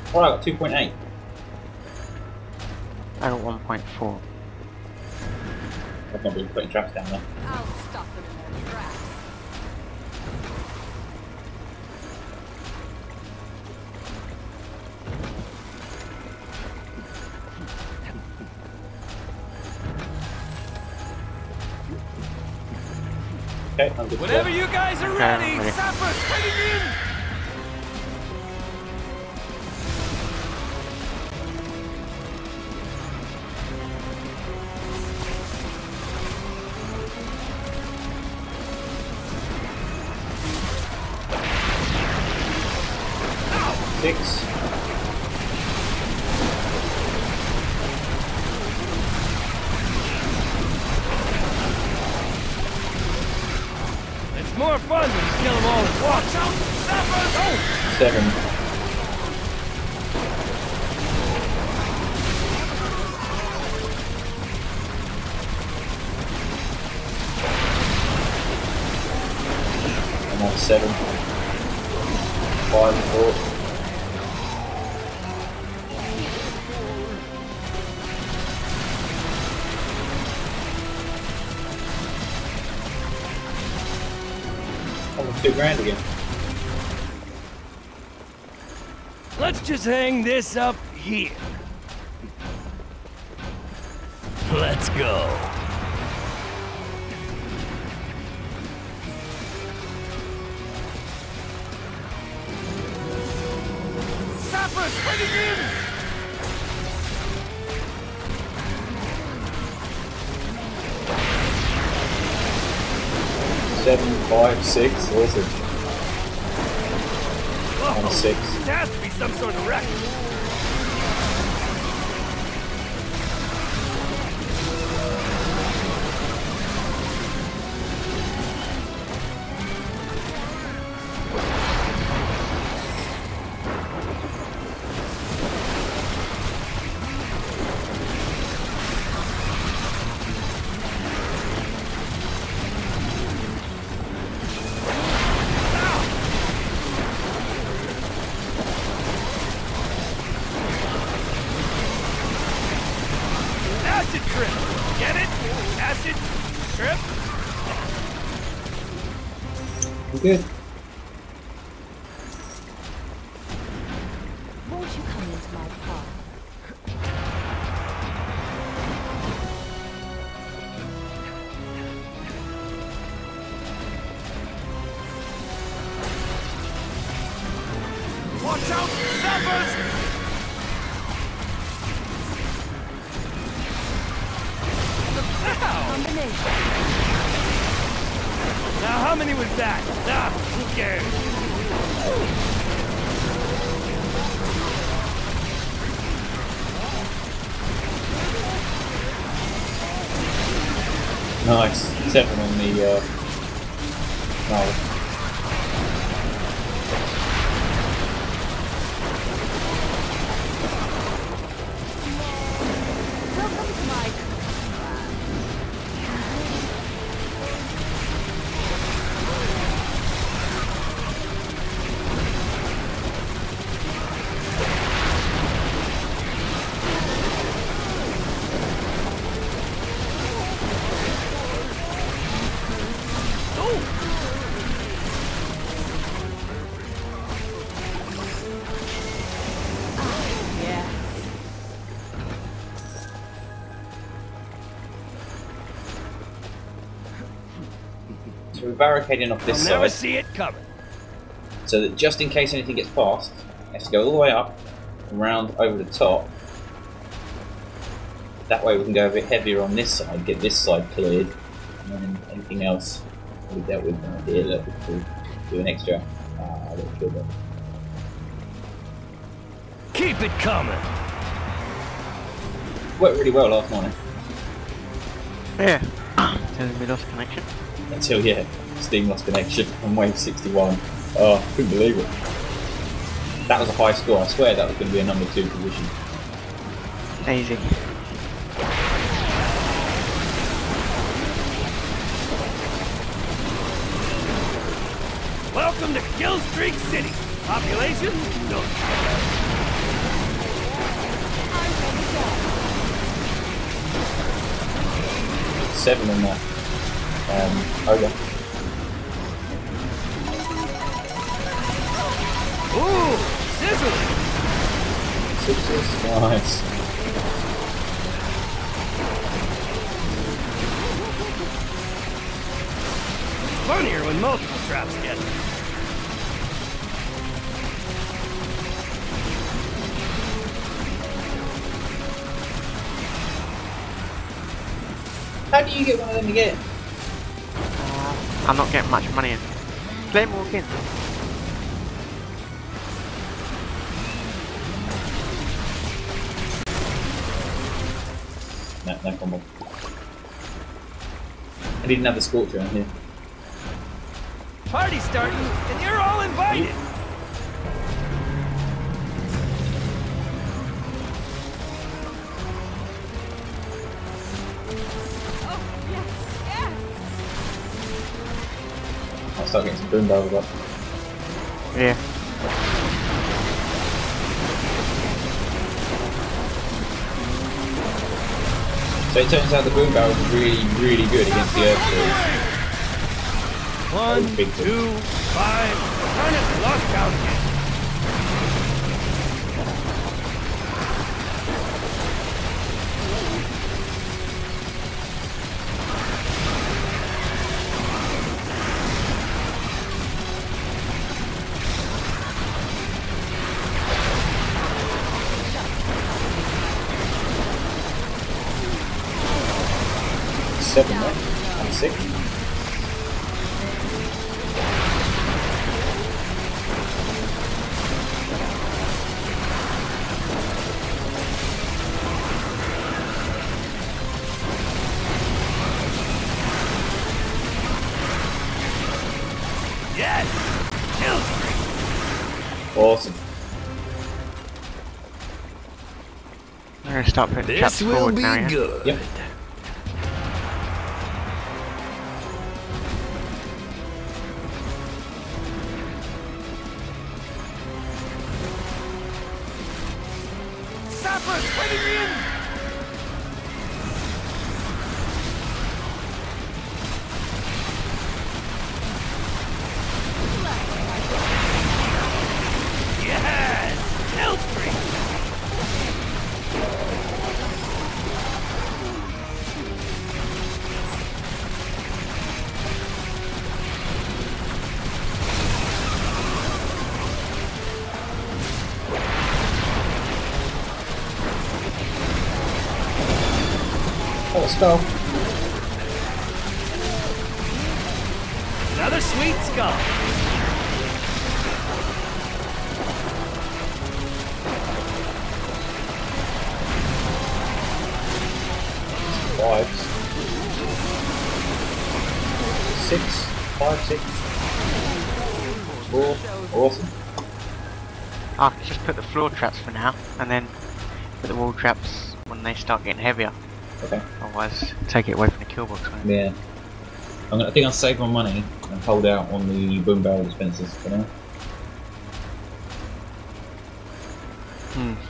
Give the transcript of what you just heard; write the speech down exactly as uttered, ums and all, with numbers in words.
Oh, I got two point eight. I got one point four. I've not been putting traps down there. I'll stop them in their tracks. Okay, I'm good. Whenever you guys are ready, ready. sappers heading in! Six. It's more fun when you kill them all at once. Watch out! Sappers! Oh! Seven. Another seven. Five and four. Almost two grand again. Let's just hang this up here. Let's go. Sappers heading in! Seven, five, six, awesome. Whoa, On six. It has to be some sort of wreck. Acid trip. Get it? Acid trip. We're good. Won't you come into my park? Watch out, sappers! Ow! Combination. Now how many was that? Ah, who cares? Nice. Seven on the uh no. Welcome to my So we're barricading off this I'll never side, see it coming. so that just in case anything gets past, it has to go all the way up, around over the top. That way we can go a bit heavier on this side, get this side cleared, and then anything else we dealt with right here, look, we'll do an extra uh, little kill there. Keep it coming. Worked really well last morning, Yeah. Until we lost connection. until yeah, Steam lost connection on wave sixty-one. Oh, couldn't believe it. That was a high score, I swear that was going to be a number two position. Easy. Welcome to Killstreak City. Population? No. Seven on that. Um, ogre. Ooh, sizzling. Sixes. Nice. Funnier when multiple traps get me. How do you get one of them again? Uh, I'm not getting much money in. Let him walk in. No, no combo. I need another scorcher on here. Party's starting, and you're all invited. Oh, yes, yes. I'll start getting some boom barrels up. Yeah. So it turns out the boom barrel is really, really good against the earth. One, Oh, big thing. two, five. Darn it, I lost count again. Seven, right? And six. Yes! Kill streak. Awesome. I'm gonna start putting This traps will forward be now. Yeah? good. Yep. Sapper, sweating in! Yes! Kill streak! Oh, let's go. Another sweet skull. Fives. Six. Five, six. Four. Awesome. I can just put the floor traps for now, and then put the wall traps when they start getting heavier. Okay. Otherwise, take it away from the kill box. Right? Yeah. I'm gonna, I think I'll save my money and hold out on the boom barrel dispensers for now. Hmm.